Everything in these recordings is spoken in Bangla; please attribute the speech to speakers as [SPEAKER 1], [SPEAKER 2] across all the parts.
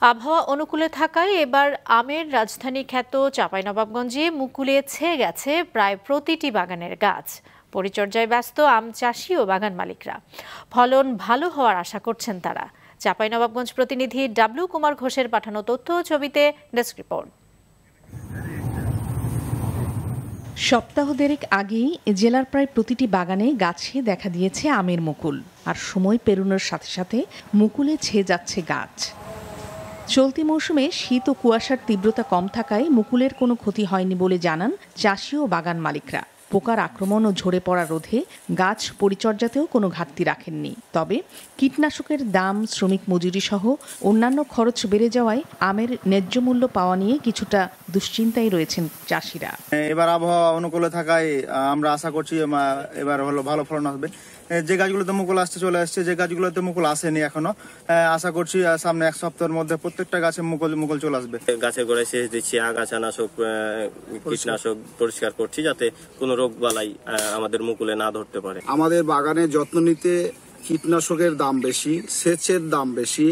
[SPEAKER 1] আবহাওয়া অনুকূলে থাকায় এবার আমের রাজধানী খ্যাত চাঁপাইনবাবগঞ্জে মুকুলে ছেয়ে গেছে প্রায় প্রতিটি বাগানের গাছ। পরিচর্যায় ব্যস্ত আম চাষি ও বাগান মালিকরা। ফলন ভালো হওয়ার আশা করছেন তারা। চাঁপাইনবাবগঞ্জ প্রতিনিধি ডাব্লিউ কুমার ঘোষের পাঠানো তথ্য ও ছবিতে ডেস্ক রিপোর্ট।
[SPEAKER 2] সপ্তাহ দেড়েক আগেই জেলার প্রায় প্রতিটি বাগানে গাছে দেখা দিয়েছে আমের মুকুল, আর সময় পেরোনোর সাথে সাথে মুকুলে ছেয়ে যাচ্ছে গাছ। চলতি মৌসুমে শীত ও কুয়াশার তীব্রতা কম থাকায় মুকুলের কোনো ক্ষতি হয়নি বলে জানান চাষি ও বাগান মালিকরা। পোকার আক্রমণ ও ঝরে পড়া রোধে গাছ পরিচর্যাতেও কোনো ঘাটতি রাখেননি। তবে কীটনাশকের দাম, শ্রমিক মজুরি সহ অন্যান্য খরচ বেড়ে যাওয়ায় আমের ন্যায্য মূল্য পাওয়া নিয়ে কিছুটা দুশ্চিন্তায় রয়েছেন চাষিরা।
[SPEAKER 3] এবার আবহাওয়া অনুকূলে থাকায় আমরা আশা করছি এবার ভালো ফলন আসবে। যে গাছগুলোতে মুকুল আসতে চলে আসছে, যে গাছগুলোতে মুকুল আসেনি এখনো, আশা করছি সামনে এক সপ্তাহের মধ্যে প্রত্যেকটা গাছে মুকুল চলে আসবে।
[SPEAKER 4] গাছের গোড়ায় সেচ দিচ্ছি, আগাছানাশক, কীটনাশক পরিষ্কার করছি যাতে কোনো রোগ বালাই আমাদের মুকুলে না ধরতে পারে।
[SPEAKER 5] আমাদের বাগানের যত্ন নিতে কীটনাশকের দাম বেশি, সেচের দাম বেশি,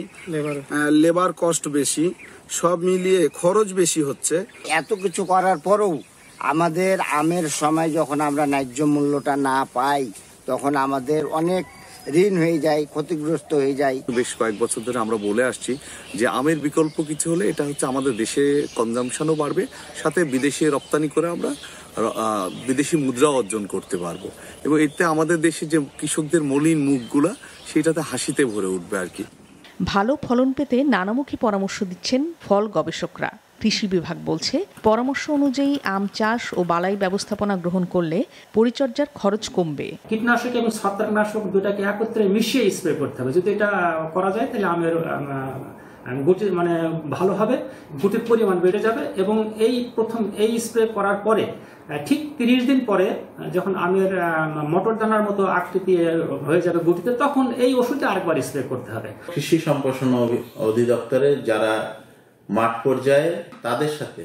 [SPEAKER 5] লেবার কস্ট বেশি, সব মিলিয়ে খরচ বেশি হচ্ছে।
[SPEAKER 6] এত কিছু করার পরেও আমাদের আমের সময় যখন আমরা ন্যায্য মূল্যটা না পাই তখন আমাদের অনেক ঋণ হয়ে যায়, ক্ষতিগ্রস্ত হয়ে যায়।
[SPEAKER 7] বেশ কয়েক বছর ধরে আমরা বলে আসছি যে আমের বিকল্প কিছু হলে এটা হচ্ছে আমাদের দেশে কনজাম্পশনও বাড়বে, সাথে বিদেশে রপ্তানি করে আমরা বিদেশি মুদ্রা অর্জন করতে পারবো, এবং এতে আমাদের দেশে যে কৃষকদের মলিন মুখগুলা সেটাতে হাসিতে ভরে উঠবে আর কি।
[SPEAKER 2] ভালো ফলন পেতে নানামুখী পরামর্শ দিচ্ছেন ফল গবেষকরা। কৃষি বিভাগ বলছে, পরামর্শ অনুযায়ী আম চাষ ও বালাই ব্যবস্থাপনা গ্রহণ করলে পরিচর্যার খরচ কমবে।
[SPEAKER 8] কীটনাশক এবং ছত্রাকনাশক দুটাকে একত্রে মিশিয়ে স্প্রে করতে হবে। যদি এটা করা যায় তাহলে আমের গুটি ভালো হবে, গুটির পরিমাণ বেড়ে যাবে, এবং এই স্প্রে করার পরে ঠিক 30 দিন পরে যখন আমের মটর দানার মতো আকৃতি হয়ে যাবে গুটিতে, তখন এই ওষুধে আরেকবার স্প্রে করতে হবে।
[SPEAKER 9] কৃষি সম্প্রসারণ অধিদপ্তরের যারা মাঠ পর্যায়ে তাদের সাথে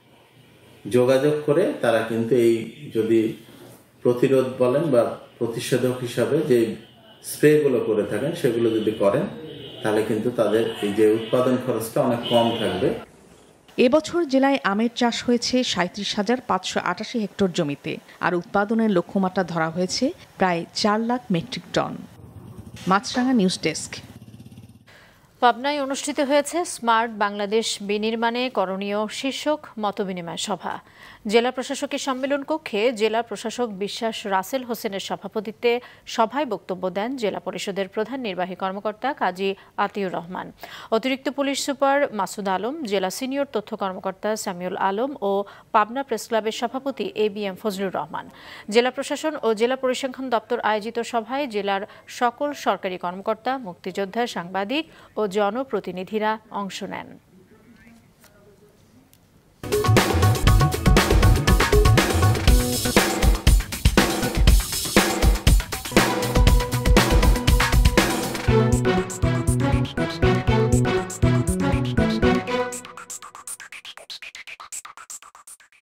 [SPEAKER 9] যোগাযোগ করে তারা কিন্তু এই যদি প্রতিরোধ বলেন বা প্রতিষেধক হিসাবে যে স্প্রেগুলো করে থাকেন সেগুলো যদি করেন তাহলে কিন্তু তাদের এই যে উৎপাদন খরচটা অনেক কম থাকবে।
[SPEAKER 2] এবছর জেলায় আমের চাষ হয়েছে 37,588 হেক্টর জমিতে, আর উৎপাদনের লক্ষ্যমাত্রা ধরা হয়েছে প্রায় 4 lakh metric ton. Maasranga news desk.
[SPEAKER 1] পাবনায় অনুষ্ঠিত হয়েছে স্মার্ট বাংলাদেশ বিনির্মাণে করণীয় শীর্ষক মতবিনিময় সভা। জেলা প্রশাসকের সম্মেলন কক্ষে জেলা প্রশাসক বিশ্বাস রাসেল হোসেনের সভাপতিত্বে সভায় বক্তব্য দেন জেলা পরিষদের প্রধান নির্বাহী কর্মকর্তা কাজী আতিউর রহমান, অতিরিক্ত পুলিশ সুপার মাসুদ আলম, জেলা সিনিয়র তথ্য কর্মকর্তা সামিউল আলম ও পাবনা প্রেস ক্লাবের সভাপতি ABM ফজলুর রহমান। জেলা প্রশাসন ও জেলা পরিসংখ্যান দপ্তর আয়োজিত সভায় জেলার সকল সরকারি কর্মকর্তা, মুক্তিযোদ্ধা, সাংবাদিক ও জনপ্রতিনিধিরা অংশ নেন।